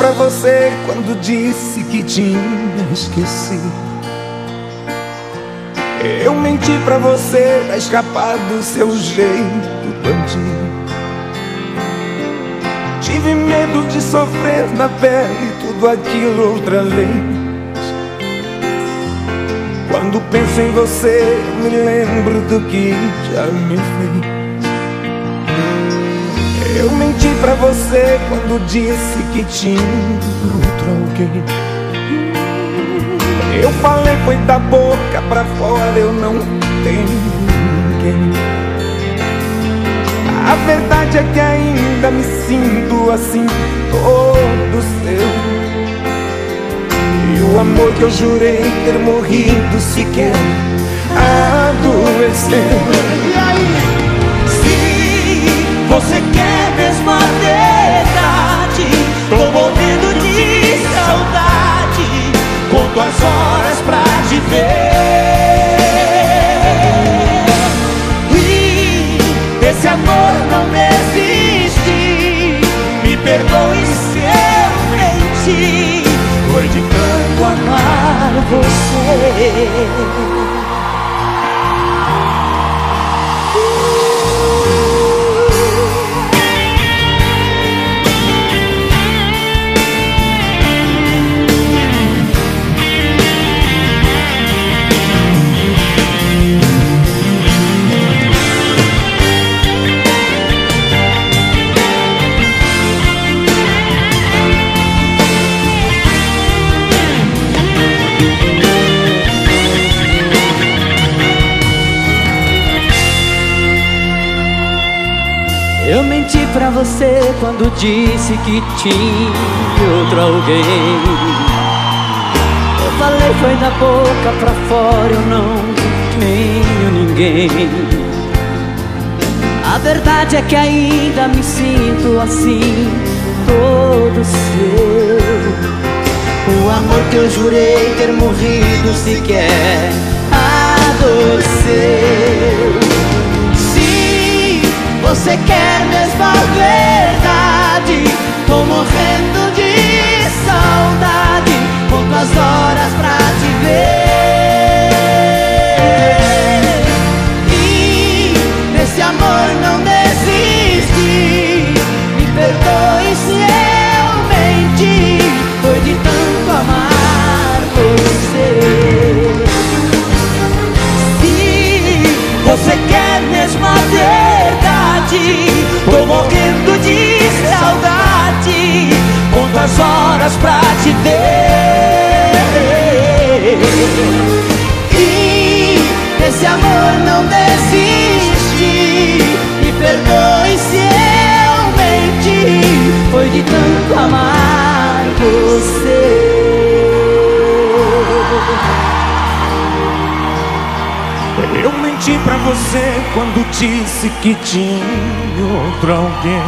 pra você quando disse que tinha esquecido. Eu menti pra você pra escapar do seu jeito bandido. Tive medo de sofrer na pele tudo aquilo outra vez. Quando penso em você, me lembro do que já me fez. Eu menti pra você quando disse que tinha outro alguém. Eu falei foi da boca pra fora, eu não tenho ninguém. A verdade é que ainda me sinto assim, todo seu. E o amor que eu jurei ter morrido sequer adoeceu. E aí? Se você quer mesmo a verdade, tô morrendo de saudade, conto as horas pra te ver. E esse amor não existe, me perdoe se eu menti, foi de tanto amar você. Eu menti pra você quando disse que tinha outro alguém. Eu falei foi da boca pra fora, eu não tenho ninguém. A verdade é que ainda me sinto assim, todo seu. O amor que eu jurei ter morrido sequer adoeceu. Você quer mesmo a verdade, tô morrendo de saudade, conto as horas pra te ver. E nesse amor não desiste, me perdoe se eu menti, foi de tanto amar você. Se você quer mesmo a verdade, tô morrendo de saudade, conto as horas pra te ver. E esse amor não desiste, me perdoe se eu menti, foi de tanto amar você. Eu menti pra você quando disse que tinha outro alguém.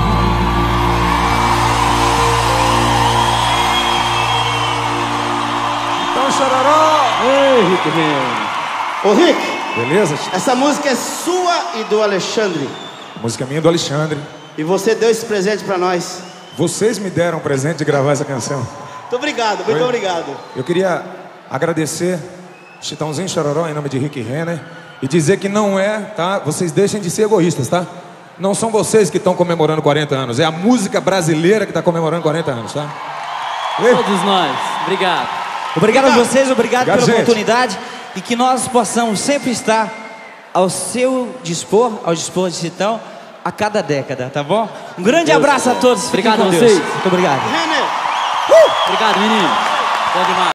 Então, Chororó! Ei, Rick Man. Ô Rick, Beleza, tio? essa música é sua e do Alexandre. A música minha é do Alexandre. E você deu esse presente pra nós. Vocês me deram o presente de gravar essa canção. Muito obrigado, muito obrigado. Eu queria agradecer Chitãozinho Chororó em nome de Rick Renner e dizer que não é, tá? Vocês deixem de ser egoístas, tá? Não são vocês que estão comemorando 40 anos, é a música brasileira que está comemorando 40 anos, tá? Todos nós, obrigado. Obrigado a vocês, obrigado pela gente. oportunidade e que nós possamos sempre estar ao seu dispor, ao dispor de Chitão, a cada década, tá bom? Um grande abraço a todos. Obrigado Fiquem com a Deus. vocês. Muito obrigado. Renner. Obrigado, menino. Bom demais.